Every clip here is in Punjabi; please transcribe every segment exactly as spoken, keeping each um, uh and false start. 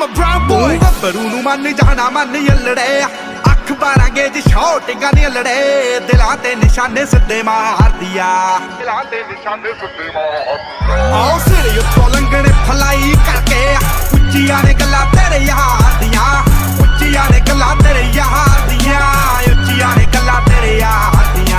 a brown boy ਗੱਭਰੂ ਨੂੰ ਮੰਨ ਜਾਣਾ ਮੰਨ ਯੱਲੜੇ ਅੱਖ ਬਾਰਾਂ ਗੇਜ ਸ਼ੌਟਿੰਗਾਂ ਦੀਆਂ ਲੜੇ ਦਿਲਾਂ ਤੇ ਨਿਸ਼ਾਨੇ ਸਿੱਧੇ ਮਾਰਦੀ ਆ ਦਿਲਾਂ ਤੇ ਨਿਸ਼ਾਨੇ ਸਿੱਧੇ ਮਾਰਦੀ ਆਓ ਸਿਰ ਉੱਤੋਂ ਲੰਘਣੇ ਫਲਾਈ ਕਰਕੇ ਉੱਚੀਆਂ ਨੇ ਗੱਲਾਂ ਤੇਰੇ ਯਾਰ ਦੀਆਂ ਉੱਚੀਆਂ ਨੇ ਗੱਲਾਂ ਤੇਰੇ ਯਾਰ ਦੀਆਂ ਉੱਚੀਆਂ ਨੇ ਗੱਲਾਂ ਤੇਰੇ ਯਾਰ ਦੀਆਂ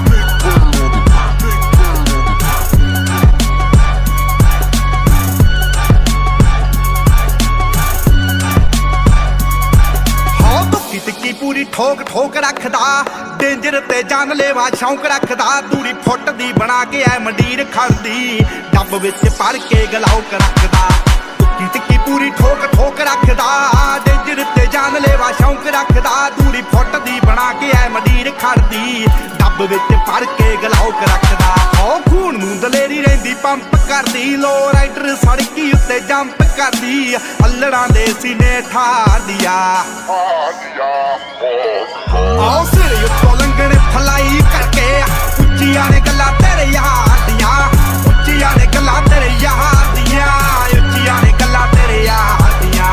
ਟਿੱਕੀ ਪੂਰੀ ਠੋਕ ਠੋਕ ਰੱਖਦਾ ਡੇਂਜਰ ਤੇ ਜਾਨਲੇਵਾ ਸ਼ੌਂਕ ਰੱਖਦਾ ਦੂਰੀ ਫੁੱਟ ਦੀ ਬਣਾ ਕੇ ਐ ਮੰਡੀਰ ਖੜਦੀ ਡੱਬ ਵਿੱਚ ਭਰ ਕੇ ਗਲਾਉਕ ਰੱਖਦਾ ਟਿੱਕੀ ਟਿੱਕੀ ਪੂਰੀ ਠੋਕ ਠੋਕ ਰੱਖਦਾ ਡੇਂਜਰ ਤੇ ਜਾਨਲੇਵਾ ਸ਼ੌਂਕ ਰੱਖਦਾ ਦੂਰੀ ਫੁੱਟ ਦੀ ਬਣਾ ਕੇ ਐ ਮੰਡੀਰ ਖੜਦੀ ਡੱਬ ਵਿੱਚ ਭਰ ਕੇ ਗਲਾਉਕ ਰੱਖਦਾ ਉਹ ਖੂਨ ਨੂੰ ਦਲੇਰੀ ਰਹਿੰਦੀ ਪੰਪ ਕਰਦੀ ਲੋ ਰਾਈਡਰ ਸੜਕੀ ਉੱਤੇ ਜੰਪ ਕਰਦੀ ਅਲੜਾਂ ਦੇ ਸੀਨੇ ਠਾਰਦੀ ਆ ਆਓ ਸਿਰ ਉੱਤੋਂ ਲੰਘਣੇ ਫਲਾਈ ਕਰਕੇ ਉੱਚੀਆਂ ਨੇ ਗੱਲਾਂ ਤੇਰੇ ਯਾਰ ਦੀਆਂ ਉੱਚੀਆਂ ਨੇ ਗੱਲਾਂ ਤੇਰੇ ਯਾਰ ਦੀਆਂ ਉੱਚੀਆਂ ਨੇ ਗੱਲਾਂ ਤੇਰੇ ਯਾਰ ਦੀਆਂ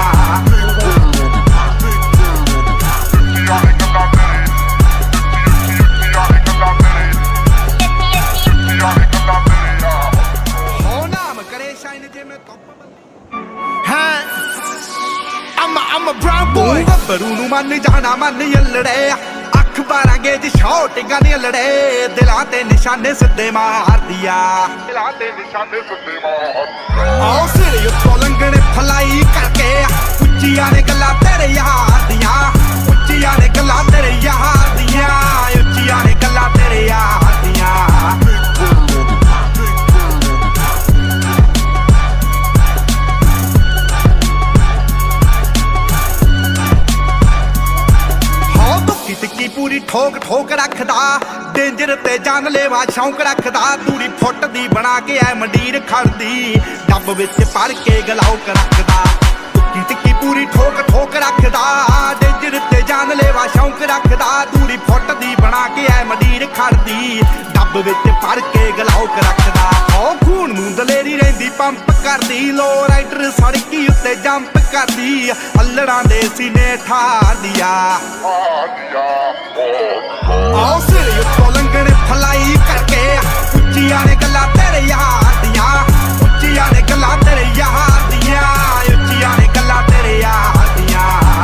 ਹੋ ਨਾਮ ਕਰੇ ਸ਼ਾਇਨ ਜਿਵੇਂ ਹਾਂ I'm a brown boy ਗੱਭਰੂ ਨੂੰ ਮੰਨ ਜਾਣਾ ਮੰਨ ਯੱਲੜੇ ਅੱਖ ਬਾਰਾਂ ਗੇਜ ਸ਼ੌਟਿੰਗਾਂ ਦੀਆਂ ਲੜੇ ਦਿਲਾਂ ਤੇ ਨਿਸ਼ਾਨੇ ਸਿੱਧੇ ਮਾਰਦੀ ਆ ਦਿਲਾਂ ਤੇ ਨਿਸ਼ਾਨੇ ਸਿੱਧੇ ਮਾਰਦੀ ਆਓ ਸਿਰ ਉੱਤੋਂ ਲੰਘਣੇ ਫਲਾਈ ਕਰਕੇ ਉੱਚੀਆਂ ਨੇ ਗੱਲਾਂ ਤੇਰੇ ਯਾਰ ਦੀਆਂ ਉੱਚੀਆਂ ਨੇ ਗੱਲਾਂ ਤੇਰੇ ਯਾਰ ਦੀਆਂ ਉੱਚੀਆਂ ਨੇ ਗੱਲਾਂ ਤੇਰੇ ਯਾਰ ਦੀਆਂ ਟਿੱਕੀ ਪੂਰੀ ਠੋਕ ਠੋਕ ਰੱਖਦਾ ਡੇਂਜਰ ਤੇ ਜਾਨਲੇਵਾ ਸ਼ੌਂਕ ਰੱਖਦਾ ਦੂਰੀ ਫੁੱਟ ਦੀ ਬਣਾ ਕੇ ਐ ਮੰਡੀਰ ਖੜਦੀ ਡੱਬ ਵਿੱਚ ਭਰ ਕੇ ਗਲਾਉਕ ਰੱਖਦਾ ਟਿੱਕੀ ਟਿੱਕੀ ਪੂਰੀ ਠੋਕ ਠੋਕ ਰੱਖਦਾ ਡੇਂਜਰ ਤੇ ਜਾਨਲੇਵਾ ਸ਼ੌਂਕ ਰੱਖਦਾ ਦੂਰੀ ਫੁੱਟ ਦੀ ਬਣਾ ਕੇ ਐ ਮੰਡੀਰ ਖੜਦੀ ਡੱਬ ਵਿੱਚ ਭਰ ਕੇ ਗਲਾਉਕ ਰੱਖਦਾ ਉਹ ਖੂਨ ਨੂੰ ਦਲੇਰੀ ਰਹਿੰਦੀ ਪੰਪ ਕਰਦੀ ਲੋ ਰਾਈਡਰ ਸੜਕੀ ਉੱਤੇ ਜੰਪ ਕਰਦੀ ਅਲੜਾਂ ਦੇ ਸੀਨੇ ਠਾਰਦੀ ਆ ਆਓ ਸਿਰ ਉੱਤੋਂ ਲੰਘਣੇ ਫਲਾਈ ਕਰਕੇ ਉੱਚੀਆਂ ਨੇ ਗੱਲਾਂ ਤੇਰੇ ਯਾਰ ਦੀਆਂ ਉੱਚੀਆਂ ਨੇ ਗੱਲਾਂ ਤੇਰੇ ਯਾਰ ਦੀਆਂ ਉੱਚੀਆਂ ਨੇ ਗੱਲਾਂ ਤੇਰੇ ਯਾਰ ਦੀਆਂ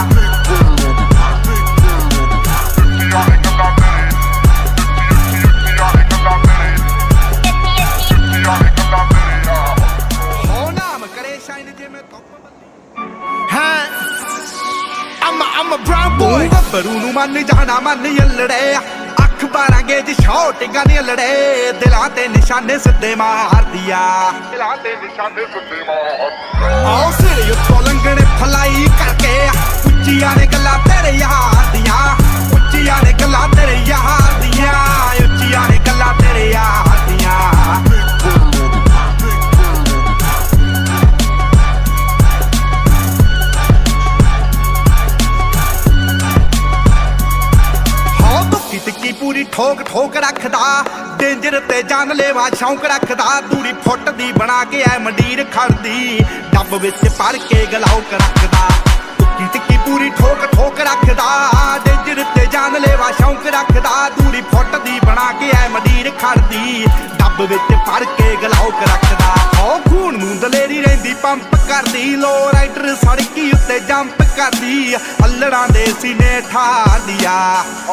ਹੋ ਨਾਮ ਕਰੇ ਸ਼ਾਇਨ ਜਿਵੇਂ ਹਾਂ I'm a brown boy ਗੱਭਰੂ ਨੂੰ ਮੰਨ ਜਾਣਾ ਮੰਨ ਯੱਲੜੇ ਅੱਖ ਬਾਰਾਂ ਗੇਜ ਸ਼ੌਟਿੰਗਾਂ ਦੀਆਂ ਲੜੇ ਦਿਲਾਂ ਤੇ ਨਿਸ਼ਾਨੇ ਸਿੱਧੇ ਮਾਰਦੀ ਆ ਦਿਲਾਂ ਤੇ ਨਿਸ਼ਾਨੇ ਸਿੱਧੇ ਮਾਰਦੀ ਆਓ ਸਿਰ ਉੱਤੋਂ ਲੰਘਣੇ ਫਲਾਈ ਕਰਕੇ ਉੱਚੀਆਂ ਨੇ ਗੱਲਾਂ ਤੇਰੇ ਯਾਰ ਦੀਆਂ ਉੱਚੀਆਂ ਨੇ ਗੱਲਾਂ ਤੇਰੇ ਯਾਰ ਦੀਆਂ ਉੱਚੀਆਂ ਨੇ ਗੱਲਾਂ ਤੇਰੇ ਯਾਰ ਦੀਆਂ ਟਿੱਕੀ ਪੂਰੀ ਠੋਕ ਠੋਕ ਰੱਖਦਾ ਡੇਂਜਰ ਤੇ ਜਾਨਲੇਵਾ ਸ਼ੌਂਕ ਰੱਖਦਾ ਦੂਰੀ ਫੁੱਟ ਦੀ ਬਣਾ ਕੇ ਐ ਮੰਡੀਰ ਖੜਦੀ ਡੱਬ ਵਿੱਚ ਭਰ ਕੇ ਗਲਾਉਕ ਰੱਖਦਾ ਟਿੱਕੀ ਟਿੱਕੀ ਪੂਰੀ ਠੋਕ ਠੋਕ ਰੱਖਦਾ ਡੇਂਜਰ ਤੇ ਜਾਨਲੇਵਾ ਸ਼ੌਂਕ ਰੱਖਦਾ ਦੂਰੀ ਫੁੱਟ ਦੀ ਬਣਾ ਕੇ ਐ ਮੰਡੀਰ ਖੜਦੀ ਡੱਬ ਵਿੱਚ ਭਰ ਕੇ ਗਲਾਉਕ ਰੱਖਦਾ ਉਹ ਖੂਨ ਨੂੰ ਦਲੇਰੀ ਰਹਿੰਦੀ ਪੰਪ ਕਰਦੀ ਲੋ ਰਾਈਡਰ ਸੜਕੀ ਉੱਤੇ ਜੰਪ ਕਰਦੀ ਅਲੜਾਂ ਦੇ ਸੀਨੇ ਠਾਰਦੀ ਆ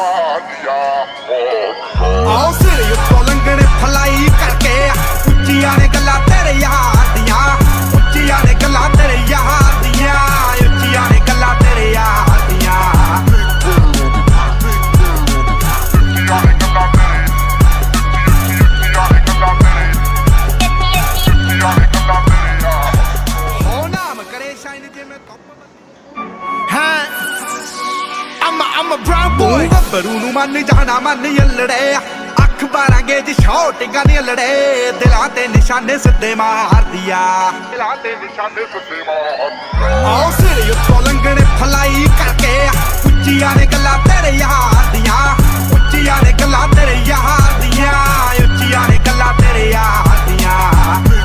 ਆਓ ਸਿਰ ਉੱਤੋਂ ਲੰਘਣੇ ਫਲਾਈ ਕਰਕੇ ਉੱਚੀਆਂ ਨੇ ਗੱਲਾਂ ਤੇਰੇ ਯਾਰ ਦੀਆਂ ਉੱਚੀਆਂ ਨੇ ਗੱਲਾਂ ਤੇਰੇ ਯਾਰ ਦੀਆਂ ਉੱਚੀਆਂ ਨੇ ਗੱਲਾਂ ਤੇਰੇ ਯਾਰ ਦੀਆਂ ਹੋ ਨਾਮ ਕਰੇ ਸ਼ਾਇਨ ਜਿਵੇਂ ਹਾਂ I'm a brown boy ਗੱਭਰੂ ਨੂੰ ਮੰਨ ਜਾਣਾ ਮੰਨ ਯੱਲੜੇ ਅੱਖ ਬਾਰਾਂ ਗੇਜ ਸ਼ੌਟਿੰਗਾਂ ਦੀਆਂ ਲੜੇ ਦਿਲਾਂ ਤੇ ਨਿਸ਼ਾਨੇ ਸਿੱਧੇ ਮਾਰਦੀ ਆ ਦਿਲਾਂ ਤੇ ਨਿਸ਼ਾਨੇ ਸਿੱਧੇ ਮਾਰਦੀ ਆਓ ਸਿਰ ਉੱਤੋਂ ਲੰਘਣੇ ਫਲਾਈ ਕਰਕੇ ਉੱਚੀਆਂ ਨੇ ਗੱਲਾਂ ਤੇਰੇ ਯਾਰ ਦੀਆਂ ਉੱਚੀਆਂ ਨੇ ਗੱਲਾਂ ਤੇਰੇ ਯਾਰ ਦੀਆਂ ਉੱਚੀਆਂ ਨੇ ਗੱਲਾਂ ਤੇਰੇ ਯਾਰ ਦੀਆਂ